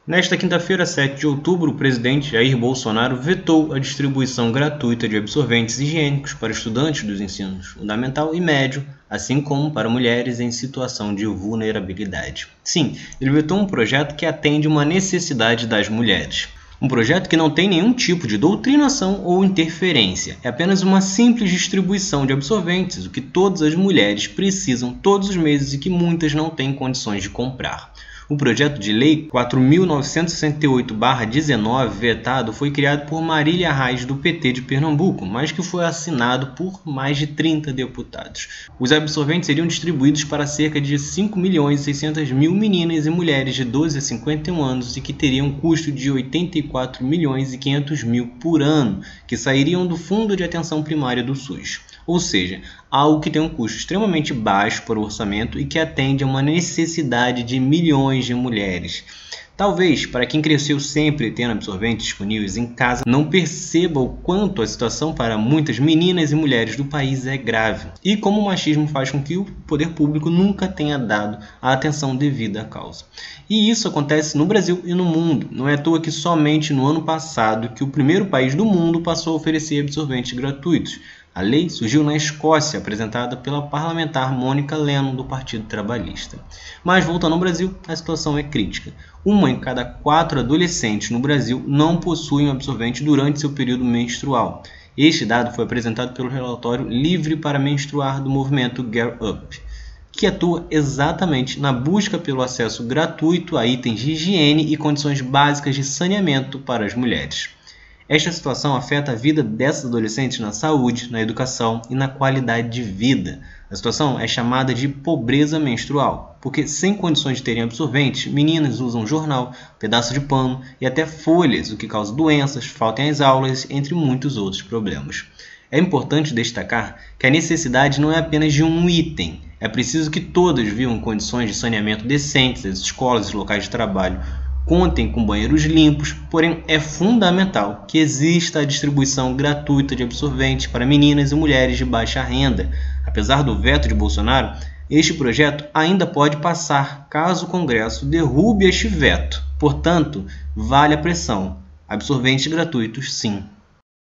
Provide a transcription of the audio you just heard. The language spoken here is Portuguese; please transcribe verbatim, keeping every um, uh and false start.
Nesta quinta-feira, sete de outubro, o presidente Jair Bolsonaro vetou a distribuição gratuita de absorventes higiênicos para estudantes dos ensinos fundamental e médio, assim como para mulheres em situação de vulnerabilidade. Sim, ele vetou um projeto que atende uma necessidade das mulheres. Um projeto que não tem nenhum tipo de doutrinação ou interferência, é apenas uma simples distribuição de absorventes, o que todas as mulheres precisam todos os meses e que muitas não têm condições de comprar. O projeto de lei quatro mil novecentos e sessenta e oito barra dezenove, vetado, foi criado por Marília Reis, do P T de Pernambuco, mas que foi assinado por mais de trinta deputados. Os absorventes seriam distribuídos para cerca de cinco milhões e seiscentas mil meninas e mulheres de doze a cinquenta e um anos e que teriam um custo de oitenta e quatro milhões e quinhentos mil por ano, que sairiam do Fundo de Atenção Primária do SUS. Ou seja, algo que tem um custo extremamente baixo para o orçamento e que atende a uma necessidade de milhões de mulheres. Talvez, para quem cresceu sempre tendo absorventes disponíveis em casa, não perceba o quanto a situação para muitas meninas e mulheres do país é grave e como o machismo faz com que o poder público nunca tenha dado a atenção devida à causa. E isso acontece no Brasil e no mundo. Não é à toa que somente no ano passado que o primeiro país do mundo passou a oferecer absorventes gratuitos. A lei surgiu na Escócia, apresentada pela parlamentar Mônica Lennon, do Partido Trabalhista. Mas, voltando ao Brasil, a situação é crítica. Uma em cada quatro adolescentes no Brasil não possui um absorvente durante seu período menstrual. Este dado foi apresentado pelo relatório Livre para Menstruar do movimento Girl Up, que atua exatamente na busca pelo acesso gratuito a itens de higiene e condições básicas de saneamento para as mulheres. Esta situação afeta a vida dessas adolescentes na saúde, na educação e na qualidade de vida. A situação é chamada de pobreza menstrual, porque sem condições de terem absorventes, meninas usam jornal, pedaço de pano e até folhas, o que causa doenças, faltam às aulas, entre muitos outros problemas. É importante destacar que a necessidade não é apenas de um item. É preciso que todas vivam condições de saneamento decentes, as escolas e locais de trabalho contem com banheiros limpos, porém é fundamental que exista a distribuição gratuita de absorventes para meninas e mulheres de baixa renda. Apesar do veto de Bolsonaro, este projeto ainda pode passar caso o Congresso derrube este veto. Portanto, vale a pressão. Absorventes gratuitos, sim.